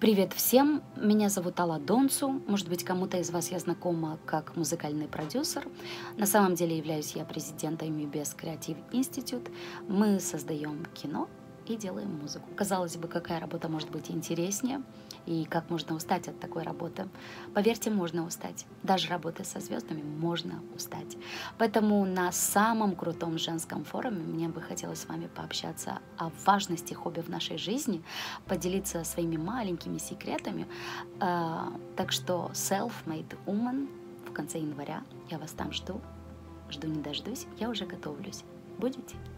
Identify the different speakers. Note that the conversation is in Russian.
Speaker 1: Привет всем! Меня зовут Алла Донцу. Может быть, кому-то из вас я знакома как музыкальный продюсер. На самом деле являюсь я президентом UBS Creative Institute. Мы создаем кино и делаем музыку. Казалось бы, какая работа может быть интереснее и как можно устать от такой работы. Поверьте, можно устать. Даже работая со звездами можно устать. Поэтому на самом крутом женском форуме мне бы хотелось с вами пообщаться о важности хобби в нашей жизни, поделиться своими маленькими секретами. Так что Self-Made Woman в конце января. Я вас там жду. Жду не дождусь. Я уже готовлюсь. Будете?